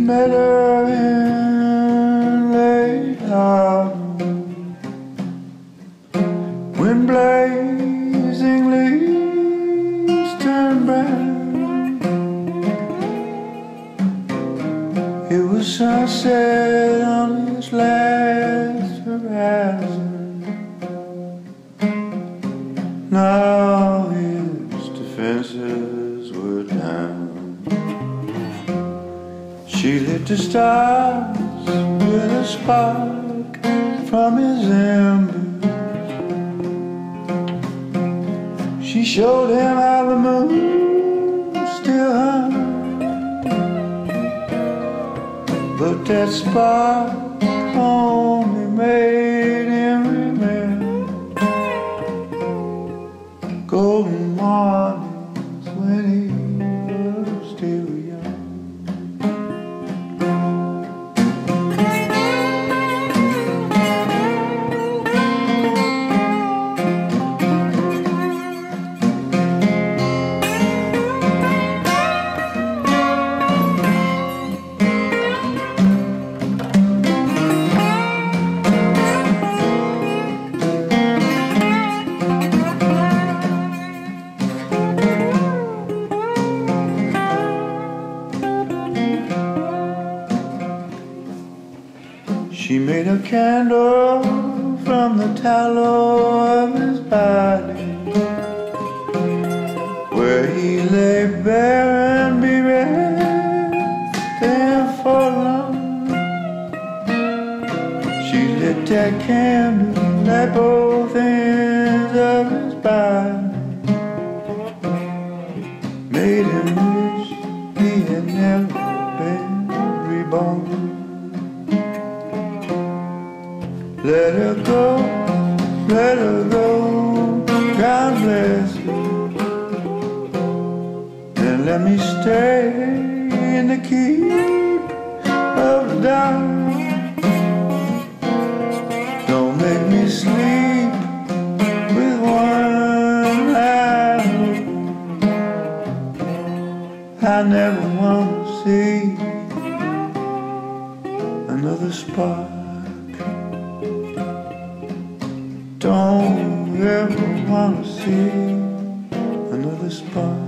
met her in late autumn, when blazing leaves turned brown. It was sunset on its last horizon. Now his defenses were down. She lit the stars with a spark from his embers. She showed him how the moon still hung, but that spark only made him remember golden mornings when he was still young. She made a candle from the tallow of his body, where he lay bare and bereft and forlorn. She lit that candle at both ends of his body, made him wish he had never been reborn. Let her go, let her go, God bless her, and let me stay in the keep of the dark. Don't make me sleep with one eye open. I never want to see another spark. Don't ever wanna see another spark.